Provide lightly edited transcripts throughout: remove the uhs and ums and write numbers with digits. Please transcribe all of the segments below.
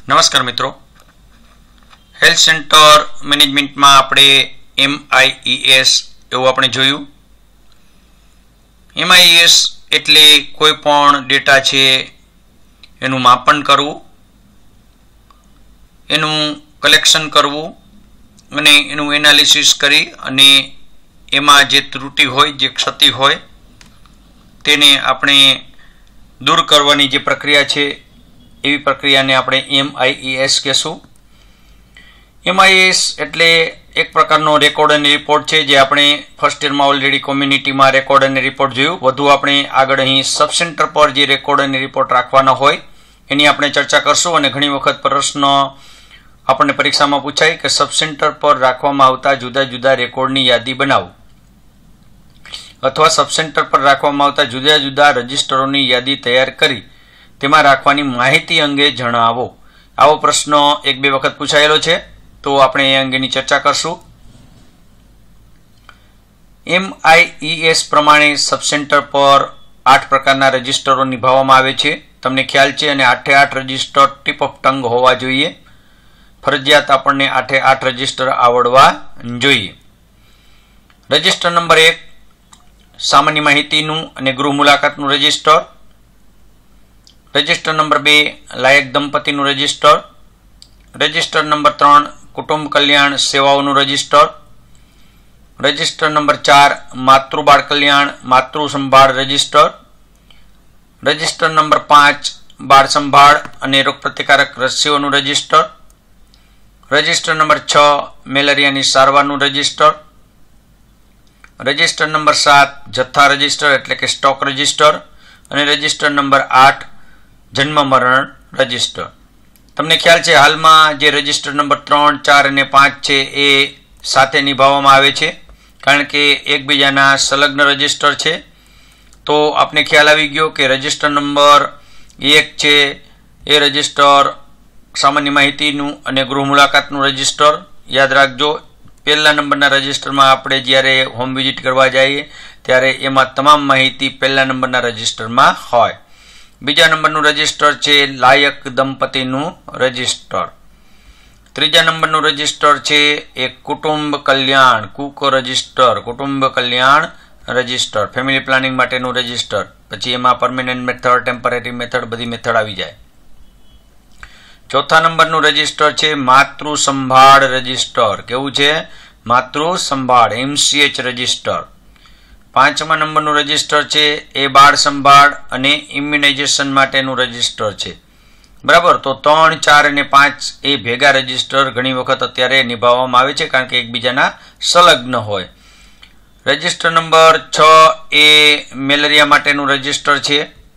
नमस्कार मित्रों, health centre management में आपणे MIES एवं आपणे जोयुं। MIES एटले कोई पण डेटा छे एनु मापन करवुं, एनु कलेक्शन करवुं अने एनु एनालिसिस करी अने एमां जे त्रुटि होय, जे क्षति होय तेने आपणे दूर करवानी जे प्रक्रिया छे एवी प्रक्रिया ने आपणे MIES कहेशुं। MIES एटले एक प्रकारनो रेकॉर्ड एंड रिपोर्ट छे जे आपणे फर्स्ट ईयर में ऑलरेडी कम्युनिटी में रेकॉर्ड एंड रिपोर्ट जोयुं। वधु आपणे आगळ अहीं सब सेंटर पर जे रेकॉर्ड एंड रिपोर्ट राखवानो होय एनी आपणे चर्चा करशुं। अने घणी वखत प्रश्न आपणे परीक्षा में पूछाय के सब सेंटर पर राखवामां आवता जुदा जुदा रेकॉर्डनी यादी बनावो अथवा सब सेंटर पर राखवामां आवता जुदा जुदा रजिस्टरोनी यादी तैयार करी तेमां राखवानी माहिती अंगे जणावो। आवो प्रश्न एक बे वखत पूछायेलो छे, तो आपणे ए अंगेनी चर्चा करशुं। MIES प्रमाणे सब सेंटर पर 8 प्रकारना रजिस्टरो निभाववामां आवे छे। तमने ख्याल छे अने 8 रजिस्टर टीप ऑफ टंग होवा जोईए। फरजियात आपणे 8 रजिस्टर आवडवा जोईए। रजिस्टर नंबर 1 सामान्य माहितीनुं अने गृह मुलाकातनुं रजिस्टर। रजिस्टर नंबर 2 लायक दंपतीनुं रजिस्टर। रजिस्टर नंबर 3 कुटुंब कल्याण सेवाओनुं रजिस्टर। रजिस्टर नंबर 4 मातृ बाळ कल्याण मातृ संभाळ रजिस्टर। रजिस्टर नंबर 5 बाळ संभाळ अने रोग प्रतिकारक रसीओनुं रजिस्टर। रजिस्टर नंबर 6 मेलेरियानी सारवारनुं रजिस्टर। रजिस्टर नंबर 7 जत्था रजिस्टर एटले के स्टॉक रजिस्टर। अने रजिस्टर नंबर 8 जन्म मरण रजिस्टर। तमने ख्याल छे हालमां जे रजिस्टर नंबर 3, 4 અને 5 છે એ સાથે નિભાવવામાં આવે છે કારણ કે એકબીજાના સંલગ્ન રજીસ્ટર છે। તો આપને ખ્યાલ આવી ગયો કે રજીસ્ટર નંબર 1 છે એ રજીસ્ટર સામાન્ય માહિતીનું અને ગૃહ મુલાકાતનું રજીસ્ટર યાદ રાખજો। પહેલા નંબરના રજીસ્ટરમાં આપણે જ્યારે હોમ વિઝિટ કરવા જઈએ ત્યારે એમાં તમામ માહિતી પહેલા નંબરના રજીસ્ટરમાં હોય। बीजा नंबरनु रजिस्टर छे लायक दंपतीनु रजिस्टर। त्रीजा नंबरनु रजिस्टर छे एक कुटुंब कल्याण कूको रजिस्टर कुटुंब कल्याण रजिस्टर फेमिली प्लानिंग माटेनु रजिस्टर। पछी एमां परमानेंट मेथड टेम्पररी मेथड बधी मेथड आवी जाय। चौथा नंबरनु रजिस्टर छे मातृ संभाळ रजिस्टर। केवुं छे? मातृ संभाळ MCH रजिस्टर। पांचमा नंबरનું રજીસ્ટર છે એ બાળ સંભાળ અને ઇમ્યુનાઇઝેશન માટેનું રજીસ્ટર છે। બરાબર, તો 3, 4 અને 5 એ ભેગા રજીસ્ટર ઘણી વખત અત્યારે નિભાવવામાં આવે છે કારણ કે એકબીજાના સંલગ્ન હોય। રજીસ્ટર નંબર 6 એ મેલેરિયા માટેનું રજીસ્ટર છે।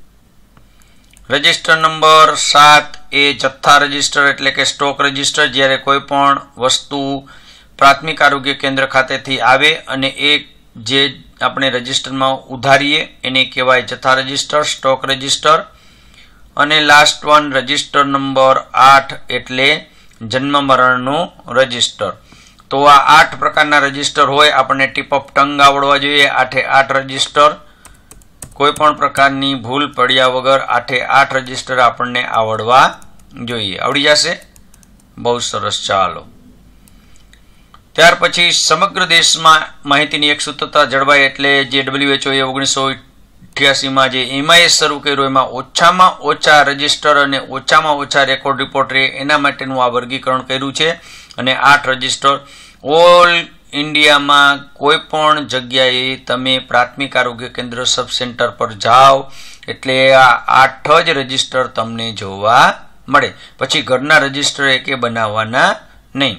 રજીસ્ટર નંબર 7 એ જથ્થા રજીસ્ટર એટલે કે સ્ટોક રજીસ્ટર। જ્યારે કોઈ પણ વસ્તુ પ્રાથમિક આરોગ્ય કેન્દ્ર ખાતેથી આવે અને એ જે આપણે રજીસ્ટરમાં ઉધારીએ એને કહેવાય જથ્થા રજીસ્ટર સ્ટોક રજીસ્ટર। અને લાસ્ટ વન રજીસ્ટર નંબર 8 એટલે જન્મ મરણનું રજીસ્ટર। તો આ 8 પ્રકારના રજીસ્ટર હોય। આપણને ટીપ ઓફ ટંગ આવડવા જોઈએ। 8 રજીસ્ટર કોઈ પણ પ્રકારની ભૂલ પડ્યા વગર 8 રજીસ્ટર આપણને આવડવા જોઈએ। આવડી જશે? બહુ સરસ। ચાલો, ત્યાર પછી સમગ્ર દેશમાં માહિતીની એક સૂત્રતા જળવાય એટલે જે WHO એ 1988માં જે MIS શરૂ કર્યું એમાં ઓછામાં ઓછા રજીસ્ટર અને ઓછામાં ઓછા રેકોર્ડ રિપોર્ટ રહે એના માટેનું આ વર્ગીકરણ કર્યું છે। અને 8 રજીસ્ટર ઓલ ઇન્ડિયામાં કોઈ પણ જગ્યાએ તમે પ્રાથમિક આરોગ્ય કેન્દ્ર સબ સેન્ટર પર જાઓ એટલે આ 8 જ રજીસ્ટર તમને જોવા મળે। પછી ઘરના રજીસ્ટર એકે બનાવવાના નહીં।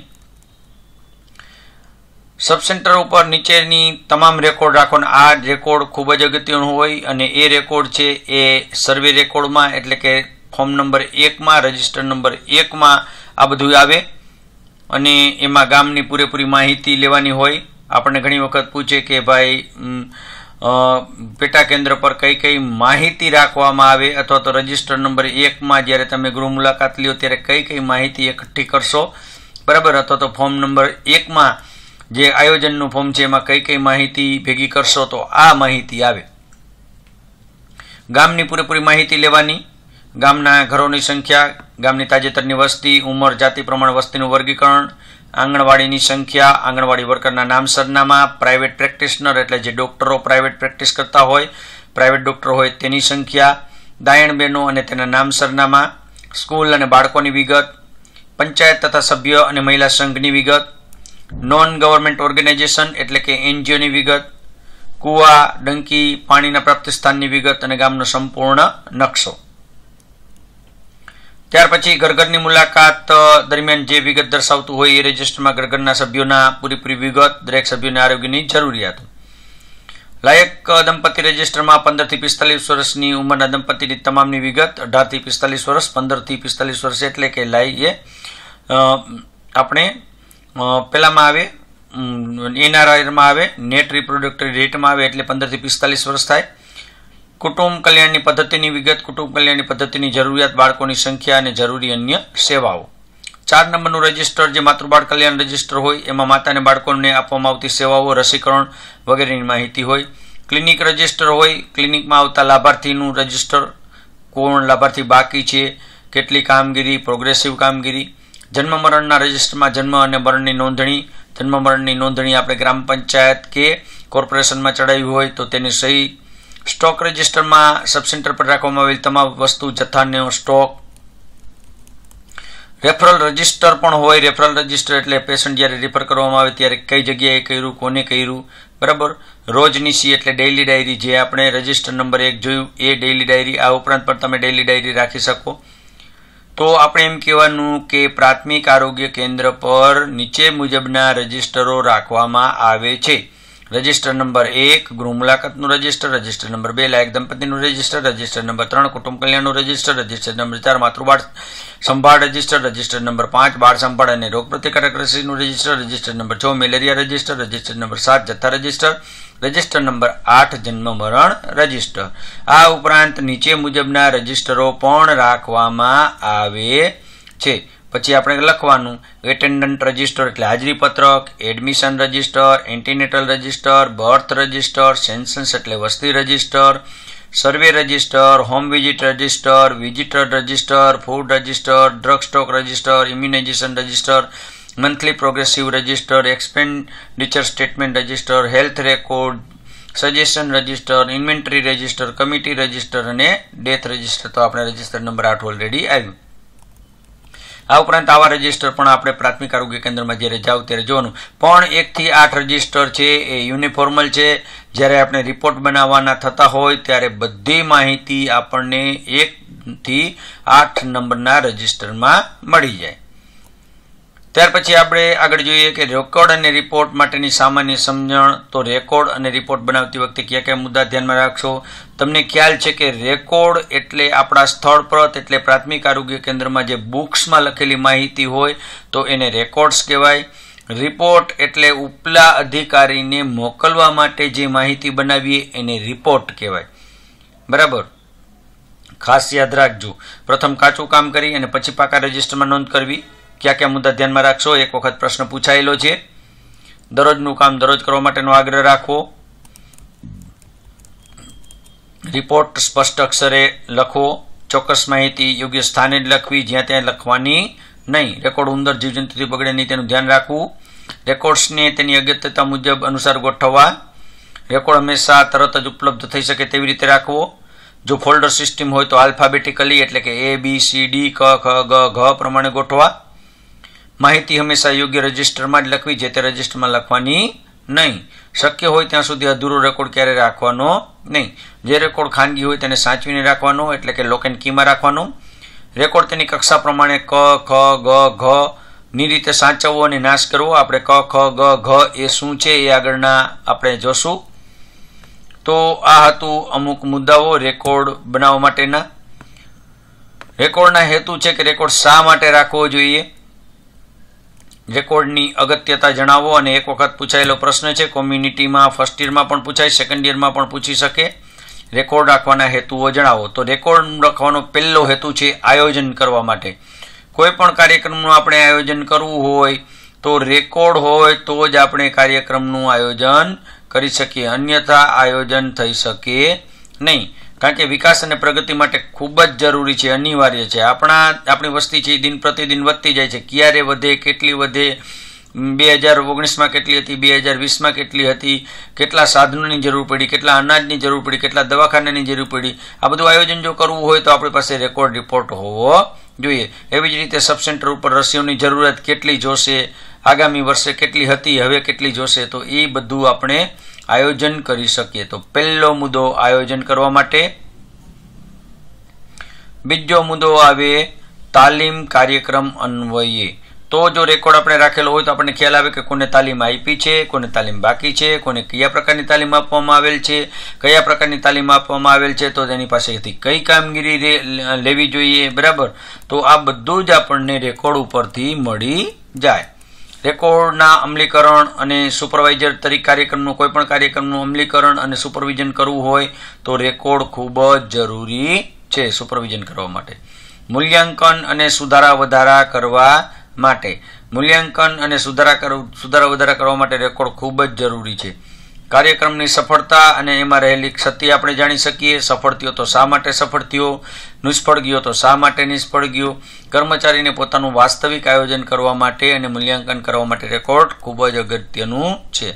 सब सेंटर पर नीचेनी तमाम रेकॉर्ड राखो। आ रेकॉर्ड खूब ज अगत्यनु होय अने ए रेकॉर्ड छे ए सर्वे रेकॉर्ड में एटले के फॉर्म नंबर 1 में रजिस्टर नंबर 1 में आ बधुं आवे अने एमां गामनी पूरेपूरी माहिती लेवानी होय। आपणे घणी वखत पूछे के भाई पेटा केन्द्र पर कई कई माहिती राखवामां आवे अथवा तो रजिस्टर नंबर 1 में ज्यारे तमे गृह मुलाकात ल्यो त्यारे कई कई माहिती एकठी करशो। बराबर, अथवा तो फॉर्म नंबर 1 में जे आयोजनનું ફોર્મ છે એમાં કઈ કઈ માહિતી ભેગી કરશો તો આ માહિતી આવે। ગામની પૂરેપૂરી માહિતી લેવાની, ગામના ઘરોની સંખ્યા, ગામની તાજેતરની વસ્તી, ઉંમર, જાતિ પ્રમાણે વસ્તીનું વર્ગીકરણ, આંગણવાડીની સંખ્યા, આંગણવાડી વર્કરના નામ, સરનામા, પ્રાઇવેટ પ્રેક્ટિશનર એટલે જે ડોક્ટરો પ્રાઇવેટ પ્રેક્ટિસ કરતા હોય, પ્રાઇવેટ ડોક્ટર હોય તેની સંખ્યા, દાયણ બહેનો અને તેના નામ, સરનામા, સ્કૂલ અને બાળકોની વિગત, પંચાયત તથા સભ્ય અને મહિલા સંઘની વિગત, નોન ગવર્મેન્ટ ઓર્ગેનાઇઝેશન એટલે કે એનજીઓની વિગત, કુવા, ડંકી, પાણીના પ્રાપ્તિ સ્થાનની વિગત અને ગામનો સંપૂર્ણ નકશો. ત્યાર પછી ઘર-ઘરની મુલાકાત દરમિયાન જે વિગત દર્શાવતું હોય એ રજિસ્ટરમાં ઘર-ઘરના સભ્યોના પૂરેપૂરી વિગત, દરેક સભ્યોના આરોગ્યની જરૂરિયાતો. લાયક દંપતી રજિસ્ટરમાં 15 થી 45 વર્ષની ઉંમરના દંપતીની તમામની વિગત, 18 થી 45 વર્ષ, 15 થી 45 વર્ષ એટલે કે આપણે પેલામાં આવે એનઆરઆઈમાં આવે, નેટ રિપ્રોડક્ટરી રેટમાં આવે એટલે 15 થી 45 વર્ષ થાય. કુટુંબ કલ્યાણની પદ્ધતિની વિગત, કુટુંબ કલ્યાણની પદ્ધતિની જરૂરિયાત, બાળકોની સંખ્યા અને જરૂરી અન્ય સેવાઓ. 4 નંબરનું રજિસ્ટર જે માતૃબાળ કલ્યાણ રજિસ્ટર હોય એમાં માતા અને બાળકોને આપવામાં આવતી સેવાઓ, રસીકરણ વગેરેની માહિતી હોય. ક્લિનિક રજિસ્ટર હોય, ક્લિનિકમાં આવતા લાભાર્થીનું રજિસ્ટર, કોણ લાભાર્થી બાકી છે, કેટલી કામગીરી, પ્રોગ્રેસિવ કામગીરી. જન્મ મરણના રજિસ્ટરમાં જન્મ અને મરણની નોંધણી, જન્મ મરણની નોંધણી આપણે ગ્રામ પંચાયત કે કોર્પોરેશનમાં ચડાવી હોય તો તેની સહી. સ્ટોક રજિસ્ટરમાં સબસેન્ટર પર રાખવામાં આવેલ તમામ વસ્તુ જથ્થાનો સ્ટોક. રેફરલ રજિસ્ટર પણ હોય. રેફરલ રજિસ્ટર એટલે પેશન્ટ જ્યારે રિફર કરવામાં આવે ત્યારે કઈ જગ્યાએ કર્યું, કોને કર્યું, બરાબર. રોજનીશી એટલે ડેઇલી ડાયરી, જે આપણે રજિસ્ટર નંબર 1 જોયું એ ડેઇલી ડાયરી. આ ઉપરાંત પણ તમે ડેઇલી ડાયરી રાખી શકો. તો આપણે એમ કહેવાનું કે પ્રાથમિક આરોગ્ય કેન્દ્ર પર નીચે મુજબના રજિસ્ટરો રાખવામાં આવે છે. રજિસ્ટર નંબર 1 ગૃહ મુલાકાતનું રજિસ્ટર, રજિસ્ટર નંબર 2 લાયક દંપતીનું રજિસ્ટર, રજિસ્ટર નંબર 3 કુટુંબ કલ્યાણનું રજિસ્ટર, રજિસ્ટર નંબર 4 માતૃબાળ સંભાળ રજિસ્ટર, રજિસ્ટર નંબર 5 બાળ સંભાળ અને રોગ પ્રતિકારક રસીનું register, register number 6 malaria register, register number 7 જથ્થા રજિસ્ટર, રજિસ્ટર નંબર 8 જન્મ મરણ રજિસ્ટર. આ ઉપરાંત નીચે મુજબના રજિસ્ટરો પણ રાખવામાં આવે છે. પછી આપણે લખવાનું એટેન્ડન્ટ રજિસ્ટર એટલે હાજરી પત્રક, admission register, antenatal register, birth register, census એટલે વસ્તી register, survey register, home visit register, visitor register, food register, drug stock register, immunisation register, monthly progressive register, expenditure statement register, health record, suggestion register, inventory register, committee register અને death register. તો આપણે register number 8 already આવ્યું. આ ઉપરાંત આવા register પણ આપણે પ્રાથમિક આરોગ્ય કેન્દ્રમાં જ્યારે જાવ ત્યારે જોવાનું. પણ 1 થી 8 રજિસ્ટર છે એ યુનિફોર્મલ છે. જ્યારે આપણે રિપોર્ટ બનાવવાના થતા હોય ત્યારે બધી માહિતી આપણને 1 થી 8 નંબરના રજિસ્ટરમાં મળી જાય. ત્યાર પછી આપણે આગળ જોઈએ કે રેકોર્ડ અને રિપોર્ટ માટેની સામાન્ય સમજણ. તો રેકોર્ડ અને રિપોર્ટ બનાવતી વખતે કયા કયા મુદ્દા ધ્યાનમાં રાખશો? તમને ખ્યાલ છે કે રેકોર્ડ એટલે આપણા સ્થળ પર એટલે પ્રાથમિક આરોગ્ય કેન્દ્રમાં જે બુક્સમાં લખેલી માહિતી હોય તો એને રેકોર્ડ્સ કહેવાય. રિપોર્ટ એટલે ઉપલા અધિકારીને મોકલવા માટે જે માહિતી બનાવીએ એને રિપોર્ટ કહેવાય. બરાબર, ખાસ યાદ રાખજો. પ્રથમ કાચું કામ કરી અને પછી પાકા રજિસ્ટરમાં નોંધ કરવી. કયા કયા મુદ્દા ધ્યાનમાં રાખશો? એક વખત પ્રશ્ન પૂછાયેલો છે. દરરોજનું કામ દરરોજ કરવા માટેનો આગ્રહ રાખવો. રિપોર્ટ સ્પષ્ટ અક્ષરે લખવો. ચોક્કસ માહિતી યોગ્ય સ્થાને જ લખવી, જ્યાં ત્યાં લખવાની નહીં. રેકોર્ડ ઉંદર જીવજંતુથી બગડે નહીં તેનું ધ્યાન રાખવું. રેકોર્ડ્સને તેની અગત્યતા મુજબ અનુસાર ગોઠવવા. રેકોર્ડ હંમેશા તરત જ ઉપલબ્ધ થઈ શકે તેવી રીતે રાખવો. જો ફોલ્ડર સિસ્ટમ હોય તો આલ્ફાબેટિકલી એટલે કે ABCD ક ખ ગ ઘ પ્રમાણે ગોઠવા. માહિતી હંમેશા યોગ્ય રજિસ્ટરમાં જ લખવી, જે તે રજિસ્ટરમાં લખવાની નહીં. શક્ય હોય ત્યાં સુધી અધૂરો રેકોર્ડ ક્યારે રાખવાનો નહીં. જે રેકોર્ડ ખાનગી હોય તેને સાચવીને રાખવાનો એટલે કે લોક એન્ડ કીમાં રાખવાનો. રેકોર્ડ તેની કક્ષા પ્રમાણે ક ખ ગ ઘ ની રીતે સાચવવો અને નાશ કરવો. આપણે ક ખ ગ ઘ એ શું છે એ આગળના આપણે જોશું. તો આ હતું અમુક મુદ્દાઓ રેકોર્ડ બનાવવા માટેના. રેકોર્ડના હેતુ છે કે રેકોર્ડ શા માટે રાખવો જોઈએ, રેકોર્ડની અગત્યતા જણાવો. અને એક વખત પૂછાયેલો પ્રશ્ન છે, કોમ્યુનિટીમાં ફર્સ્ટ યરમાં પણ પૂછાય, સેકન્ડ યરમાં પણ પૂછી શકે. રેકોર્ડ રાખવાના હેતુઓ જણાવો. તો રેકોર્ડ રાખવાનો પહેલો હેતુ છે આયોજન કરવા માટે. કોઈ પણ કાર્યક્રમનું આપણે આયોજન કરવું હોય તો રેકોર્ડ હોય તો જ આપણે કાર્યક્રમનું આયોજન કરી શકીએ, અન્યથા આયોજન થઈ શકે નહીં. કારણ કે વિકાસ અને પ્રગતિ માટે ખૂબ જ જરૂરી છે, અનિવાર્ય છે. આપણી વસ્તી છે દિન પ્રતિદિન વધતી જાય છે. ક્યારે વધે, કેટલી વધે, 2019માં કેટલી હતી, 2020માં કેટલી હતી, કેટલા સાધનોની જરૂર પડી, કેટલા અનાજની જરૂર પડી, કેટલા દવાખાનાની જરૂર પડી, આ બધું આયોજન જો કરવું હોય તો આપણી પાસે રેકોર્ડ રિપોર્ટ હોવો જોઈએ. એવી જ રીતે સબ સેન્ટર ઉપર રસીઓની જરૂરિયાત કેટલી જોશે, આગામી વર્ષે કેટલી હતી, હવે કેટલી જોશે, તો એ બધું આપણે આયોજન કરી શકીએ. તો પહેલો મુદ્દો આયોજન કરવા માટે. બીજો મુદ્દો આવે તાલીમ કાર્યક્રમ અન્વયે. તો જો રેકોર્ડ આપણે રાખેલો હોય તો આપણને ખ્યાલ આવે કે કોને તાલીમ આપી છે, કોને તાલીમ બાકી છે, કોને કયા પ્રકારની તાલીમ આપવામાં આવેલ છે, કયા પ્રકારની તાલીમ આપવામાં આવેલ છે, તો તેની પાસેથી કઈ કામગીરી લેવી જોઈએ. બરાબર, તો આ બધું જ આપણને રેકોર્ડ ઉપરથી મળી જાય. રેકોર્ડના અમલીકરણ અને સુપરવાઇઝર તરીકે કાર્યક્રમનું કોઈ પણ કાર્યક્રમનું અમલીકરણ અને સુપરવિઝન કરવું હોય તો રેકોર્ડ ખૂબ જ જરૂરી છે સુપરવિઝન કરવા માટે. મૂલ્યાંકન અને સુધારા વધારા કરવા માટે. મૂલ્યાંકન અને સુધારા વધારા કરવા માટે રેકોર્ડ ખૂબ જ જરૂરી છે. કાર્યક્રમની સફળતા અને એમાં રહેલી ક્ષતિ આપણે જાણી શકીએ. સફળ થયો તો શા માટે સફળ થયો, નિષ્ફળ ગયો તો શા માટે નિષ્ફળ ગયો. કર્મચારીને પોતાનું વાસ્તવિક આયોજન કરવા માટે અને મૂલ્યાંકન કરવા માટે રેકોર્ડ ખૂબ જ અગત્યનું છે.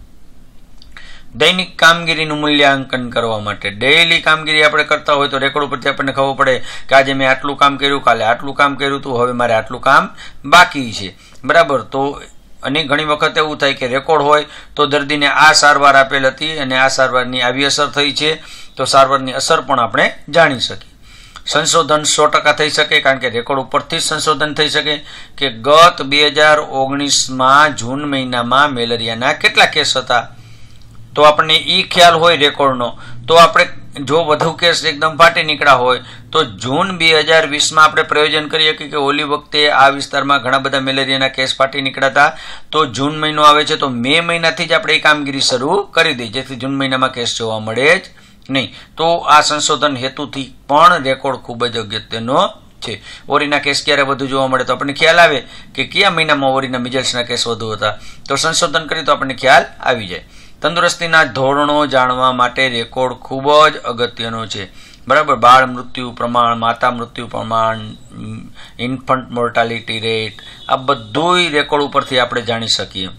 દૈનિક કામગીરીનું મૂલ્યાંકન કરવા માટે. ડેઈલી કામગીરી આપણે કરતા હોય તો રેકોર્ડ ઉપરથી આપણને ખબર પડે કે આજે મેં આટલું કામ કર્યું, કાલે આટલું કામ કર્યું હતું, હવે મારે આટલું કામ બાકી છે. બરાબર, તો અને ઘણી વખત એવું થાય કે રેકોર્ડ હોય તો દર્દીને આ સારવાર આપેલ હતી અને આ સારવારની આવી અસર થઈ છે, તો સારવારની અસર પણ આપણે જાણી શકીએ. સંશોધન 100% થઈ શકે, કારણ કે રેકોર્ડ ઉપરથી જ સંશોધન થઈ શકે કે ગત 2019માં જૂન મહિનામાં મેલેરિયાના કેટલા કેસ હતા. તો આપણને એ ખ્યાલ હોય રેકોર્ડનો, તો આપણે જો વધુ કેસ એકદમ ફાટી નીકળ્યા હોય તો જૂન 2020માં આપણે પ્રયોજન કરી શકીએ કે ઓલી વખતે આ વિસ્તારમાં ઘણા બધા મેલેરિયાના કેસ ફાટી નીકળ્યા હતા, તો જૂન મહિનો આવે છે તો મે મહિનાથી જ આપણે એ કામગીરી શરૂ કરી દઈએ, જેથી જૂન મહિનામાં કેસ જોવા મળે જ નહીં. તો આ સંશોધન હેતુથી પણ રેકોર્ડ ખૂબ જ અગત્યનો છે. ઓરીના કેસ ક્યારે વધુ જોવા મળે તો આપણને ખ્યાલ આવે કે કયા મહિનામાં ઓરીના મિઝલ્સના કેસ વધુ હતા, તો સંશોધન કરી તો આપણને ખ્યાલ આવી જાય. તંદુરસ્તીના ધોરણો જાણવા માટે રેકોર્ડ ખૂબ જ અગત્યનો છે. બરાબર, બાળ મૃત્યુ પ્રમાણ, માતા મૃત્યુ પ્રમાણ, ઇન્ફન્ટ મોર્ટાલિટી રેટ, આ બધું રેકોર્ડ ઉપરથી આપણે જાણી શકીએ.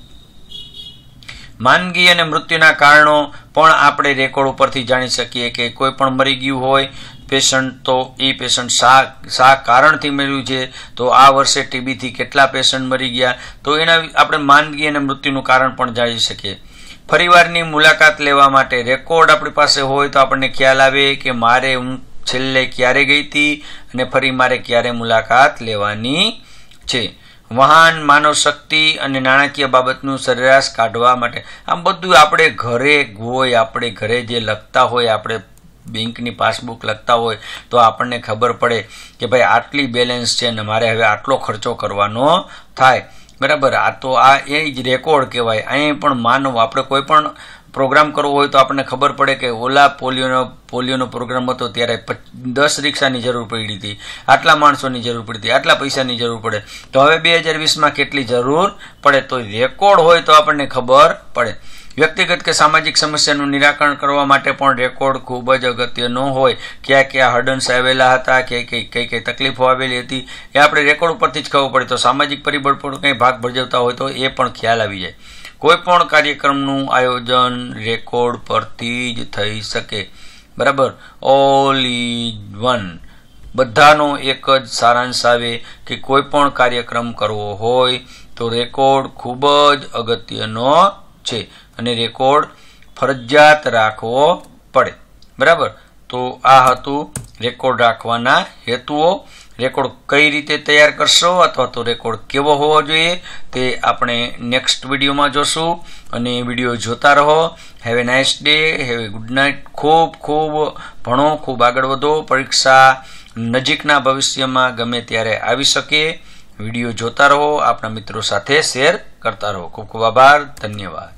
માંદગી અને મૃત્યુના કારણો પણ આપણે રેકોર્ડ ઉપરથી જાણી શકીએ કે કોઈ પણ મરી ગયું હોય પેશન્ટ, તો એ પેશન્ટ શા કારણથી મર્યું છે, તો આ વર્ષે ટીબીથી કેટલા પેશન્ટ મરી ગયા, તો એના આપણે માંદગી અને મૃત્યુનું કારણ પણ જાણી શકીએ. ફરીવારની મુલાકાત લેવા માટે રેકોર્ડ આપણી પાસે હોય તો આપણને ખ્યાલ આવે કે મારે હું છેલ્લે ક્યારે ગઈ હતી અને ફરી મારે ક્યારે મુલાકાત લેવાની છે. વાહન, માનવ શક્તિ અને નાણાકીય બાબતનું સરેરાશ કાઢવા માટે. આમ બધું આપણે ઘરે હોય, આપણે ઘરે જે લખતા હોય, આપણે બેંકની પાસબુક લખતા હોય તો આપણને ખબર પડે કે ભાઈ આટલી બેલેન્સ છે અને મારે હવે આટલો ખર્ચો કરવાનો થાય. બરાબર, આ તો આ એ જ રેકોર્ડ કહેવાય. અહીં પણ માનવ આપણે કોઈ પણ પ્રોગ્રામ કરવો હોય તો આપણને ખબર પડે કે ઓલા પોલિયોનો પ્રોગ્રામ હતો ત્યારે 10 રિક્ષાની જરૂર પડી હતી, આટલા માણસોની જરૂર પડી હતી, આટલા પૈસાની જરૂર પડે, તો હવે 2020માં કેટલી જરૂર પડે. તો રેકોર્ડ હોય તો આપણને ખબર પડે. વ્યક્તિગત કે સામાજિક સમસ્યાનું નિરાકરણ કરવા માટે પણ રેકોર્ડ ખૂબ જ અગત્યનો હોય. ક્યાં ક્યાં હર્ડન્સ આવેલા હતા, કઈ કઈ તકલીફો આવેલી હતી, એ આપણે રેકોર્ડ ઉપરથી જ ખબર પડે. તો સામાજિક પરિબળ પર કંઈ ભાગ ભજવતા હોય તો એ પણ ખ્યાલ આવી જાય. કોઈ પણ કાર્યક્રમનું આયોજન રેકોર્ડ પરથી જ થઈ શકે. બરાબર, ઓલ ઇઝ વન. બધાનો એક જ સારાંશ આવે કે કોઈ પણ કાર્યક્રમ કરવો હોય તો રેકોર્ડ ખૂબ જ અગત્યનો છે અને રેકોર્ડ ફરજિયાત રાખવો પડે. બરાબર, તો આ હતું રેકોર્ડ રાખવાના હેતુઓ. રેકોર્ડ કઈ રીતે તૈયાર કરશો અથવા તો રેકોર્ડ કેવો હોવો જોઈએ તે આપણે નેક્સ્ટ વિડીયોમાં જોશું. અને વિડીયો જોતા રહો. Have a nice day, have a good night. ખૂબ ભણો, ખૂબ આગળ વધો. પરીક્ષા નજીકના ભવિષ્યમાં ગમે ત્યારે આવી શકે. વિડીયો જોતા રહો, આપણા મિત્રો સાથે શેર કરતા રહો. ખૂબ આભાર, ધન્યવાદ.